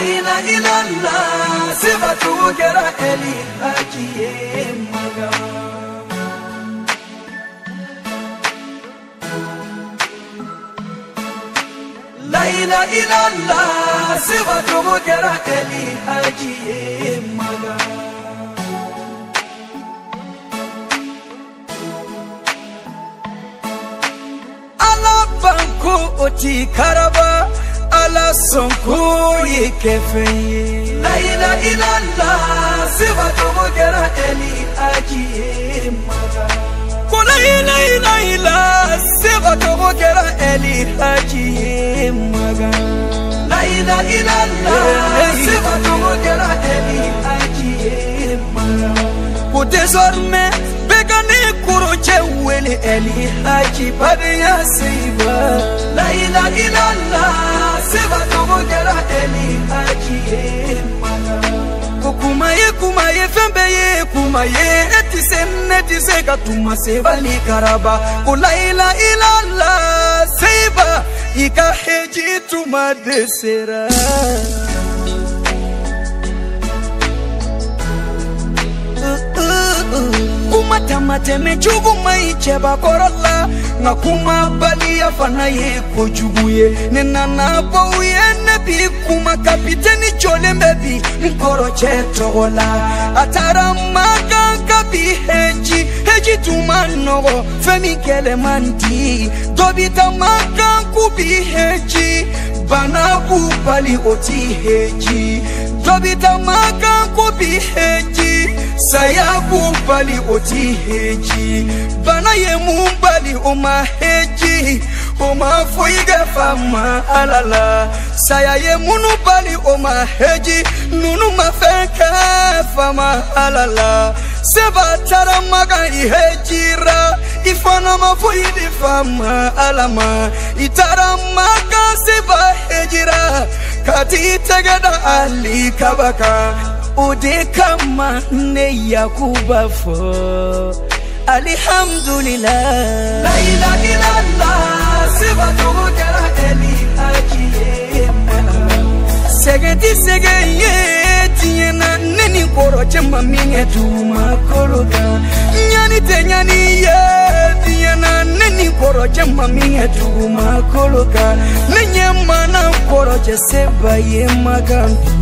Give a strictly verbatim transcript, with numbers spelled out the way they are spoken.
ilaha illallah sifatu kera eli hajiye maga la ilaha illallah sifatu kera eli hajiye maga ala banko oti karaba ala sonko yekefe la ilaha illallah sifatu kera eli hajiye maga la ilaha illallah sifatu kera eli hajiye maga la ilaha illallah sifatu kera eli hajiye maga pour désormais begane kuroche wele eli haji badiya siba la ilaha illallah sifatu kera eli hajiye maga kumaye kumaye fembe kumaye etisenne tiseka tuma seba ni karaba la ilaha illallah seba ikaheji tuma desera kuma tamate mejugu mai cheba korola na kuma bali ya fana ye kojuguye nena na bouye nebi kuma kapiteni chole mebi nkoro chetola atara maganka bi heji heji tumanogo femi kele mandi dobita maganku bi heji bana bali oti heji dobita maganku bi heji sayabu bali oti heji bana ye mumbali oma heji oma foiga fama alala saya ye munu bali oma heji nunu mafenka fama alala seba tara maga ihejira ifana mafoidi fama alama itara maga seba hejira kati tegada ali kabaka ode kama ne yakuba fo alhamdulillah la ilaha illallah sifatu kera eli hajiye segeti segeye tiena neni koroche maminge tuma koroga nyani tenyani ye tiena neni koroche maminge tuma koroga nenye mana koroche seba ye magambi